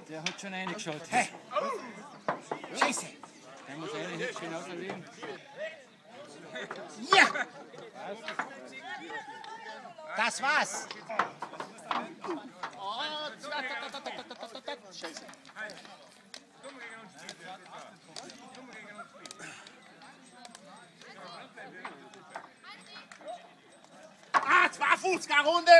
Der hat schon reingeschaut. Hey! Scheiße! Der muss eine Hübsch hinauslegen. Ja! Das war's! Oh, Scheiße. Ah, 52er Runde!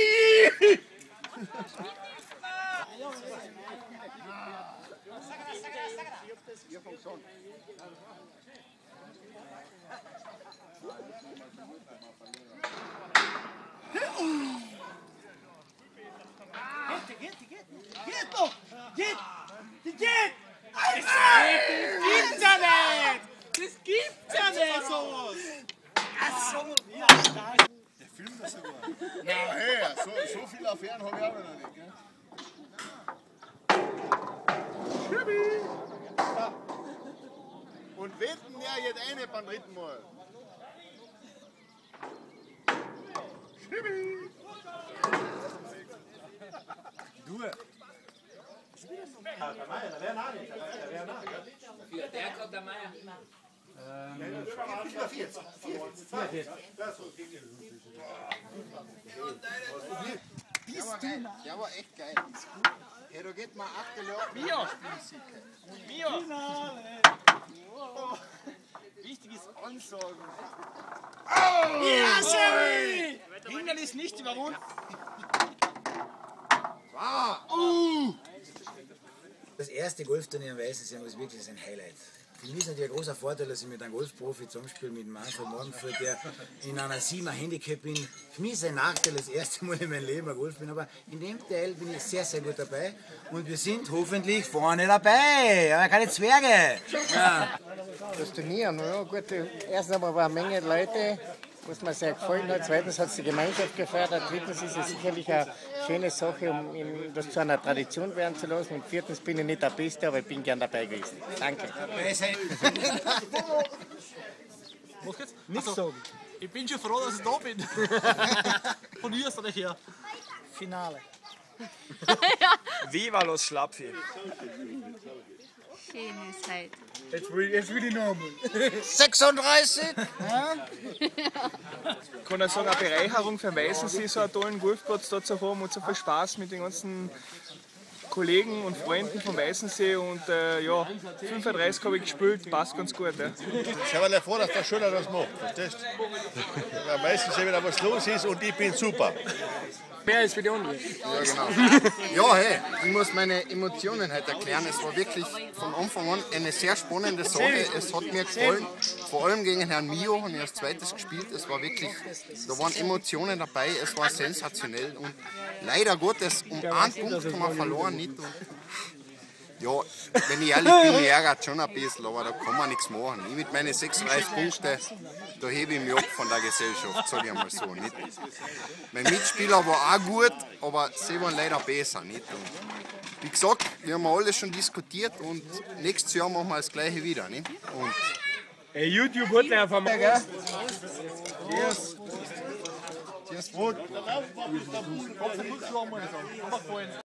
Geht doch! Geht! Die geht! Das gibt's ja nicht! Das gibt's ja nicht, sowas! Der filmt das sogar. Na hey, so viele Affären habe ich auch noch nicht, gell? Schibi! Und wetten ja jetzt eine beim dritten Mal. Schibi! Du! Der Meier, der wäre nah nicht. Der kommt der Meier. 44. Der war echt geil. Hey, da geht mal 8 Jahre. Mio! Wichtiges Ansagen. Oh! Ja, Sherry! Hindernis nicht überwunden. Das erste Golfturnier am Weißensee ist wirklich ein Highlight. Für mich ist natürlich ein großer Vorteil, dass ich mit einem Golfprofi zusammenspiele, mit Manfred Morgenfeld, der in einer 7er Handicap bin. Für mich ist es ein Nachteil, das erste Mal in meinem Leben ein Golf bin, aber in dem Teil bin ich sehr, sehr gut dabei und wir sind hoffentlich vorne dabei. Aber keine Zwerge. Ja. Das Turnier, ja gut, erstens einmal war eine Menge Leute, was mir sehr gefallen hat. Zweitens hat es die Gemeinschaft gefördert. Drittens ist es sicherlich eine schöne Sache, um das zu einer Tradition werden zu lassen. Und viertens bin ich nicht der Beste, aber ich bin gern dabei gewesen. Danke. Was geht's? Nichts sagen. Ich bin schon froh, dass ich da bin. Von Österreich her. Finale. Viva los Schlapfi. Schöne Zeit. Jetzt will ich noch einmal. 36! Ich kann auch sagen, eine Bereicherung für den Weißensee, so einen tollen Golfplatz da zu haben und so viel Spaß mit den ganzen Kollegen und Freunden vom Weißensee und ja, 35 habe ich gespielt, passt ganz gut. Ja. Stell dir vor, dass der Schüler das macht, verstehst du? Meistens wieder was los ist und ich bin super. Mehr als für die anderen. Ja, genau. Ja, hey, ich muss meine Emotionen halt erklären. Es war wirklich von Anfang an eine sehr spannende Sache. Es hat mir gefallen, vor allem gegen Herrn Mio, und ich als zweites gespielt. Es war wirklich, da waren Emotionen dabei, es war sensationell. Und leider Gottes, um einen Punkt haben wir verloren. Nicht. Und ja, wenn ich ehrlich bin, mich ärgert schon ein bisschen, aber da kann man nichts machen. Ich mit meinen 36 Punkten, da hebe ich mich ab von der Gesellschaft, sage ich mal so. Nicht? Mein Mitspieler war auch gut, aber sie waren leider besser. Nicht? Und wie gesagt, wir haben alles schon diskutiert und nächstes Jahr machen wir das Gleiche wieder. Nicht? Und Hey, YouTube hat ja von mir, gell? Cheers. Cheers, Brot.